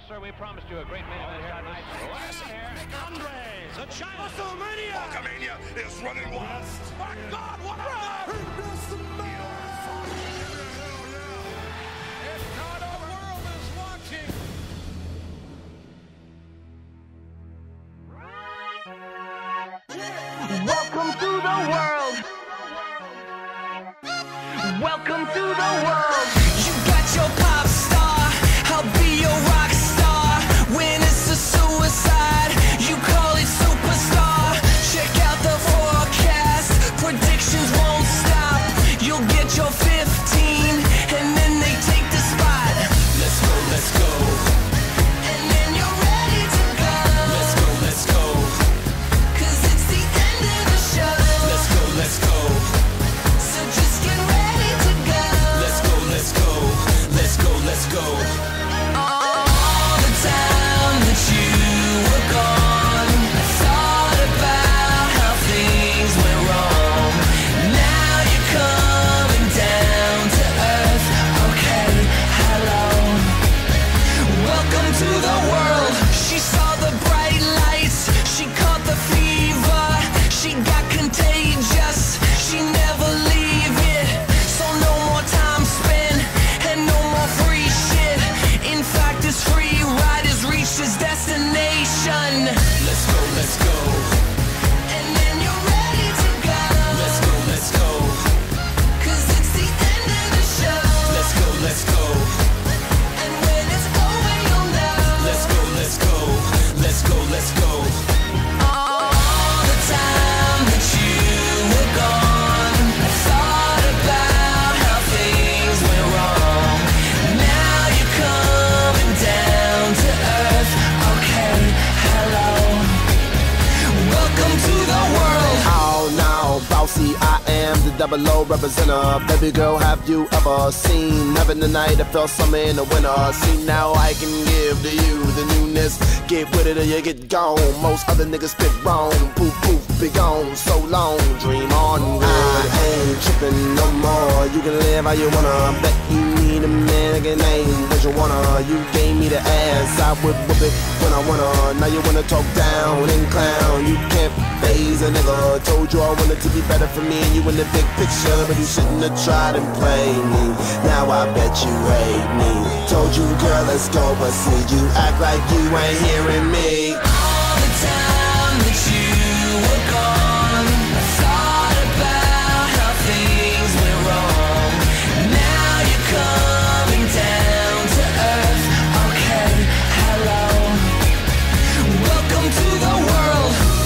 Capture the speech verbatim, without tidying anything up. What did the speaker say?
sir, we promised you a great main event here tonight. DrVries, a giant. Wrestlemania! Wrestlemania is running wild. My God, what a run! If not, the world is watching. Welcome to the world. Welcome to the world. You got your pop star, I'll be your rock star. When it's a suicide, you call it superstar. Check out the forecast, predictions won't stop. You'll get your fifteen, and then they take the spot. Let's go, let's go. And then you're ready to go. Let's go, let's go. Cause it's the end of the show. Let's go, let's go. So just get ready to go. Let's go, let's go. Let's go, let's go. All the time that you were gone, I thought about how things went wrong. Now you're coming down to earth. Okay, hello. Welcome to the world. She saw the bright lights. She caught the fever. She got contagious. She never leave it. So no more time spent and no more free shit. In fact, this free ride has reached its destination. Let's go, let's go. And then you're ready to go. Let's go, let's go. Cause it's the end of the show. Let's go, let's go. And when it's over, you'll know. Let's go, let's go. Let's go, let's go. All the time that you were gone, I thought about how things went wrong. Now you're coming down to earth. Okay, hello. Welcome to the world. Oh no, bossy, I am the double O representative. Baby girl, have you ever seen heaven tonight? I felt summer in the winter. See, now I can give to you the newness. Get with it or you get gone. Most other niggas spit wrong. Poof, poof, be gone. So long, dream on. I ain't tripping no more. You can live how you wanna. Bet you need a man like a name. Cause you wanna. You gave me the ass. I would whip it when I wanna. Now you wanna talk down and clown. You can't phase a nigga. Told you I wanted to be better for me and you in the big picture, but you shouldn't have tried and played me. Now I bet you hate me. Told you, girl, let's go, but see, you act like you ain't hearing me.